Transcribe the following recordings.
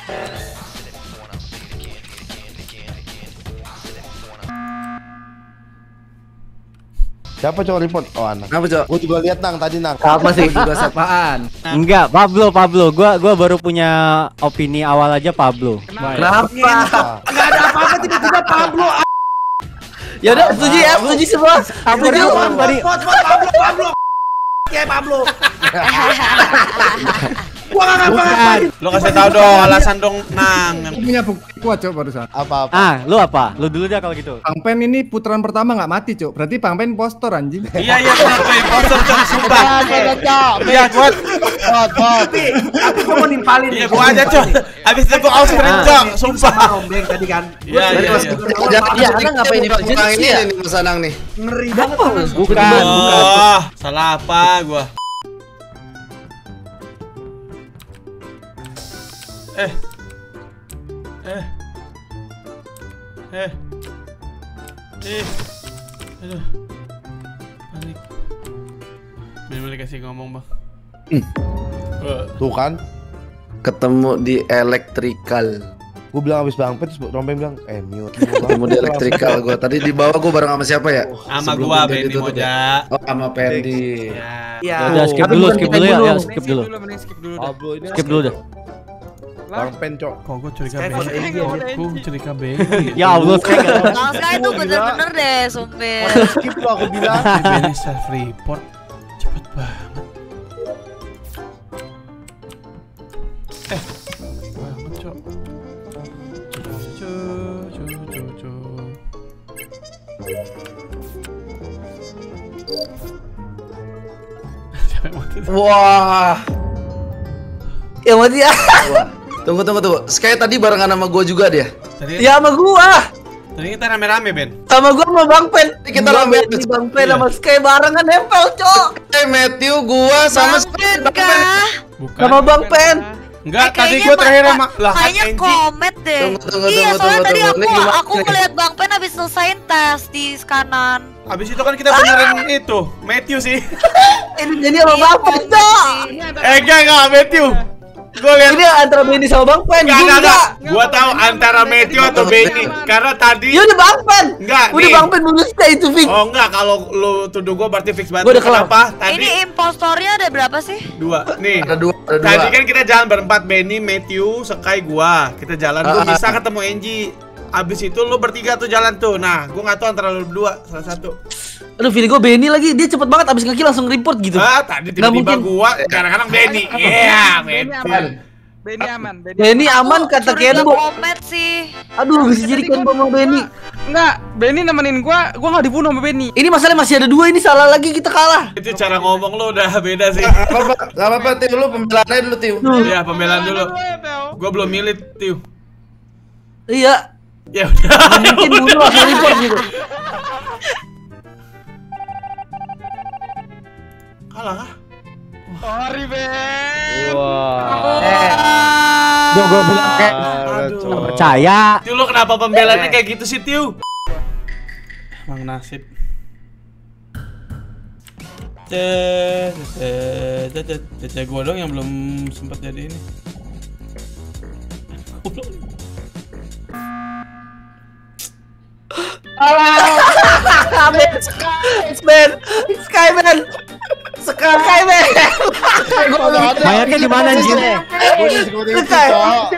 Siapa cowok report? Oh anak. Kenapa cok? Gue juga lihat nang tadi nang. Apa sih juga sapaan? Enggak, Pablo. Gua baru punya opini awal aja Pablo. Kenapa? Enggak ada apa-apa tiba-tiba Pablo. Ya udah setuju ya, setuju semua. Setuju. Pablo. Kayak Pablo. Gua enggak ngapa-ngapain. Lo kasih tahu dong alasan dong, Nang. Aku punya bukti kuat cok barusan. Apa-apa? Lu apa? Lu dulu deh kalau gitu. Bang Pen ini putaran pertama nggak mati cok. Berarti Bang Pen impostor anjing. Iya benar tuh imposter tuh sumpah. Iya kuat. Tapi gua mau nimpalin. Iya gua aja cok. Habis itu gua out screen cok, sumpah. Sama Rombeng tadi kan. Iya. Jangan Anang ngapain di perjalanan ini nih Mas Anang nih? Ngeri banget. Bukan. Oh, salah apa gua? Aduh, panik. Bener-bener kasih ngomong bang. Tuh kan. Ketemu di electrical. Gue bilang habis Bang Pen, terus Rombeng bilang, mute. Ketemu di electrical gua. Tadi di bawah gua bareng sama siapa ya? Sama gua Benny Moja. Oh, sama Pendi. Iya. Udah skip dulu ya, skip dulu. Pablo ini Skip dulu dah. Bang Pen cok. Kok gua curiga Benny? Gua curiga Benny. Ya Allah, saya Bang Sky itu bener-bener deh, sumpah. Skip tuh aku bilang. Benny self report cepet banget. Banget cok. Wah. Ya mati ya. Tunggu. Sky tadi barengan sama gua juga dia. Ya sama gua. Tadi kita rame-rame Ben. Sama gua sama Bang Pen. Kita rame di Bang Pen sama Sky barengan nempel, Cok. Matthew gua sama Pen kah? Bukan. sama Bang Pen. Enggak, tadi gua terakhir sama lah kan kayaknya Angie. komet deh. Tunggu, Iya, soalnya tadi Ini gimana aku ngeliat Bang Pen habis selesaiin tes di kanan. Abis itu kan kita benerin itu Matthew sih. Ini sama Bang Pen, Cok. Enggak Matthew. Gua lihat Ini antara Benny sama Bang Pen. enggak. Gua tahu antara Matthew atau Benny karena tadi Ya udah Bang Pen. Enggak, Udah nih. Bang Pen dulu Sky itu fix. Oh enggak, kalau lu tuduh gua berarti fix banget. Gua udah kelar. Kenapa? Tadi Ini impostornya ada berapa sih? dua. Nih. Ada dua. Tadi kan kita jalan berempat, Benny, Matthew, Sky, gua. Kita jalan, gua bisa ketemu Angie. Abis itu lu bertiga tuh jalan tuh. Nah, gua nggak tahu antara lu berdua salah satu. Aduh, feeling gue Benny lagi, dia cepet banget abis nge-kill langsung report gitu. Tadi Nggak tiba-tiba mungkin. gua, kadang-kadang Benny. Iya, Matthew. Benny aman kata Curiga Kenbo. komet sih. Aduh, bisa jadi Kenbo sama Benny. Enggak, Benny nemenin gua nggak dibunuh sama Benny. Ini masalahnya masih ada dua, ini salah lagi kita kalah. Itu cara ngomong lu udah beda sih. Gak apa-apa, Tiu, lu pembelaan aja dulu, Tiu. Iya, pembelaan dulu. Gua belum milih, Tiu. Iya, Ya udah. mungkin dulu langsung report gitu. Kalah kah? Sorry, Ben. Gua bilang kayak Aduh. percaya. Tiu, lu kenapa pembelaannya kayak gitu sih, Tiu? Emang nasib. Gua dong yang belum sempat jadi ini. Sky, Ben. Mayatnya di mana anjir? Gue di security cok.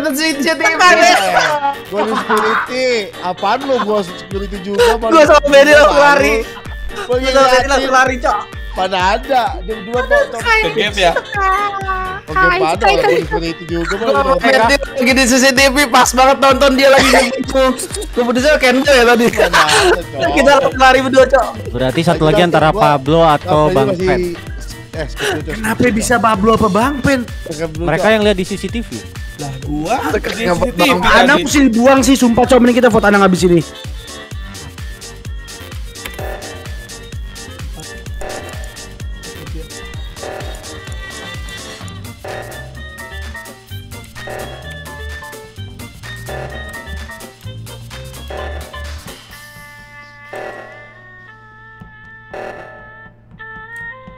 Gue di security. Apaan lu? Gue security juga. Gue sama Benny langsung lari. Gue Gue sama Benny langsung lari, Cok. Pada ada. Dia berdua kok. Ke game ya? Oke, pada gue di security juga. Gue sama Benny lagi di CCTV, pas banget nonton dia lagi gitu. Kemudian Kenbo ya tadi. Kita lari berdua, Cok. Berarti satu lagi antara Pablo atau Bang Pen. Kenapa bisa Pablo apa Bang Pen? Mereka yang lihat di CCTV. Lah gua Anak mesti dibuang sih, sumpah coba mending kita vote Anang habis ini.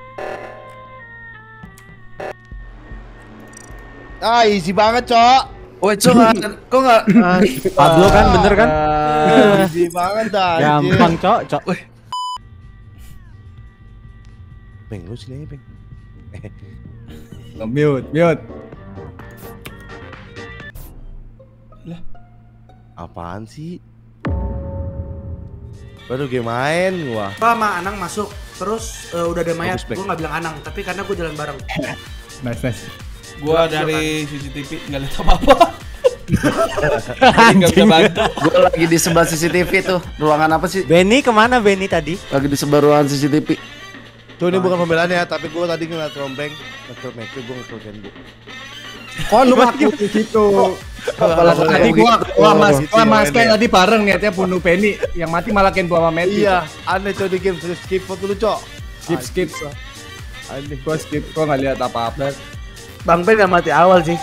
Ah, easy banget, cok. Woi, Cok, kok nggak? Pablo kan bener kan? Easy banget dah. Gampang, Cok. Beng, lu sini aja, Beng. Mute. Lah. Apaan sih? Baru game main gua. Gua sama Anang masuk, terus udah ada mayat. Bagus, Bek. Gua nggak bilang Anang, tapi karena gua jalan bareng. Nice. Gua dari CCTV nggak lihat apa-apa. Nggak bisa bantu. Gue lagi di sebelah CCTV tuh. Ruangan apa sih? Benny kemana Benny tadi? Lagi di sebelah ruangan CCTV. Tuh ini bukan pembelaan ya, tapi gua tadi ngeliat rombeng ngekill Matthew, gua ngekill Kenbo. Kok lu ngaku di situ? Tadi gua sama Sky tadi bareng niatnya bunuh Benny, yang mati malah Ken sama Matthew. Iya, aneh Cok di game skip foto lu Cok. Skip. Aneh. Gua nggak lihat apa-apa. Bang Ben nggak mati awal sih.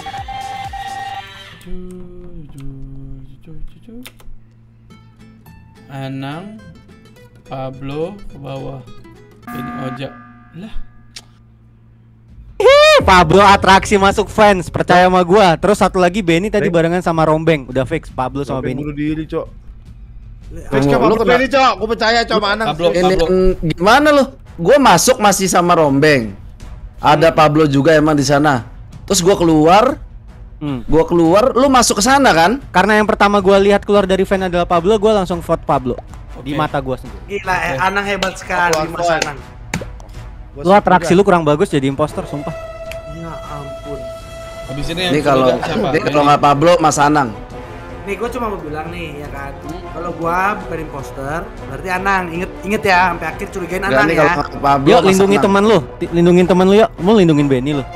Anang, Pablo ke bawah. Ini Oja. Lah. Pablo atraksi masuk fans, percaya sama gua. Terus satu lagi Benny tadi barengan sama Rombeng. Udah fix Pablo sama Benny. Bunuh diri Cok. Fix Lu kena ini Cok, gua percaya Cok Manang. Pablo. Gimana lu? Gua masuk masih sama Rombeng. Ada Pablo juga emang di sana. Terus gua keluar, lu masuk ke sana kan? Karena yang pertama gua lihat keluar dari fan adalah Pablo, gua langsung vote Pablo. Di mata gua sendiri. Gila, Anang hebat sekali Mas Anang. Lu atraksi lu kurang bagus jadi impostor, sumpah. Ya ampun. Habis ini Ini kalau nggak Pablo, Mas Anang. Nih gue cuma mau bilang nih ya kan, kalau gua bukan imposter, berarti Anang. Inget ya, sampai akhir curigain Anang Ini ya. kalau nggak Pablo, Yuk Mas lindungi Anang. teman lu, lindungin teman lu yuk. Mau lindungin Benny lu.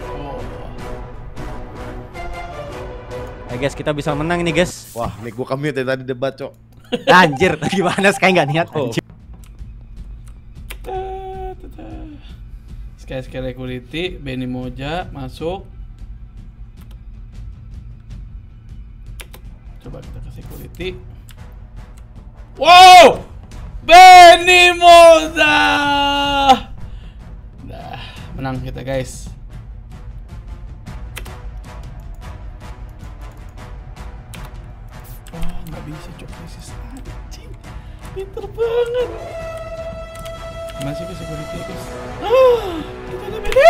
Guys, kita bisa menang ini guys. Wah, nih gua commute ya tadi debat, Cok. Anjir, gimana Sky nggak niat anjir. Sky Security, Benny Moja masuk. Coba kita ke security. Wow! Benny Moja. Dah, menang kita guys. Wah, nggak bisa cok krisis anjing. Pinter banget. Masih ke security guys. Kita ada Benny.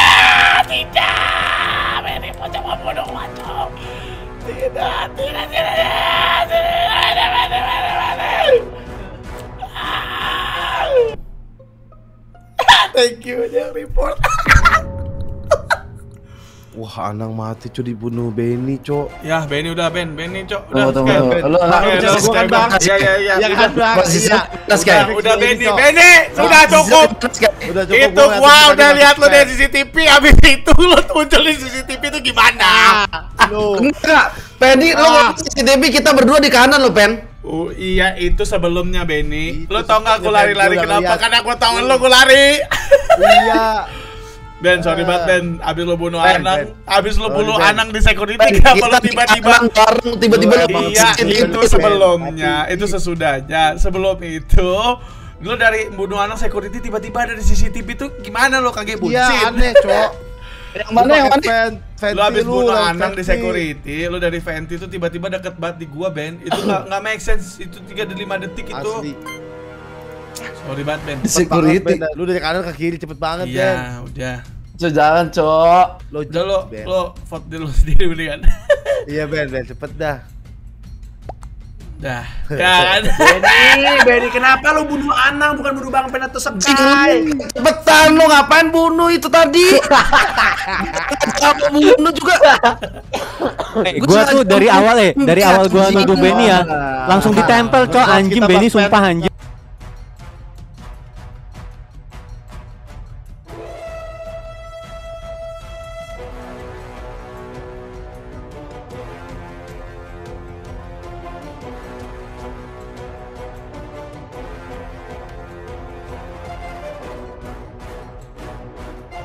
Tidak, Benny Moja mau bunuh macam. Tidak. Thank you dia report. Wah, Anang mati Cok dibunuh Benny, Cok. Ya, Benny udah Benny Cok. Udah. Tunggu. Lu Bukan Bang. Iya. Ya kan Bang. Udah Benny, sudah cukup. Udah cukup. Itu gua udah lihat lu dari CCTV, habis itu lu muncul di CCTV itu gimana? Lu. Enggak, Benny, lu CCTV kita berdua di kanan lo, Pen. Oh iya, itu sebelumnya Benny. Lu tau gak aku sebelumnya, lari-lari Ben. Gua kenapa? lihat. Karena aku tahu lu lari. Iya. Ben, sorry banget Ben, abis lu bunuh Ben, Anang, abis lu bunuh Ben. Anang di security, kenapa lu tiba-tiba? bareng tiba-tiba lu Iya, CCTV. itu sebelumnya, itu sesudahnya. Sebelum itu, lu dari bunuh Anang security tiba-tiba ada di CCTV itu gimana lu kaget buncit? Iya aneh Cok. Yang mana yang mana? Lu abis bunuh Anang di security, lu dari venti itu tiba-tiba deket banget di gua Ben. Itu nggak make sense, itu 3-5 detik itu. Asli. Sorry banget Ben. Security. Lu dari kanan ke kiri cepet banget Ben. Iya, udah. Jangan, Cok. Udah lo vote dulu sendiri mendingan. Iya Ben, cepet dah. Dah, kan. Benny, kenapa lu bunuh Anang bukan bunuh Bang Ben atau Sky? Cepetan lu ngapain bunuh itu tadi? Kamu bunuh juga. Gua tuh dari awal gua nuduh Benny ya, langsung ditempel cok anjing Benny sumpah anjing.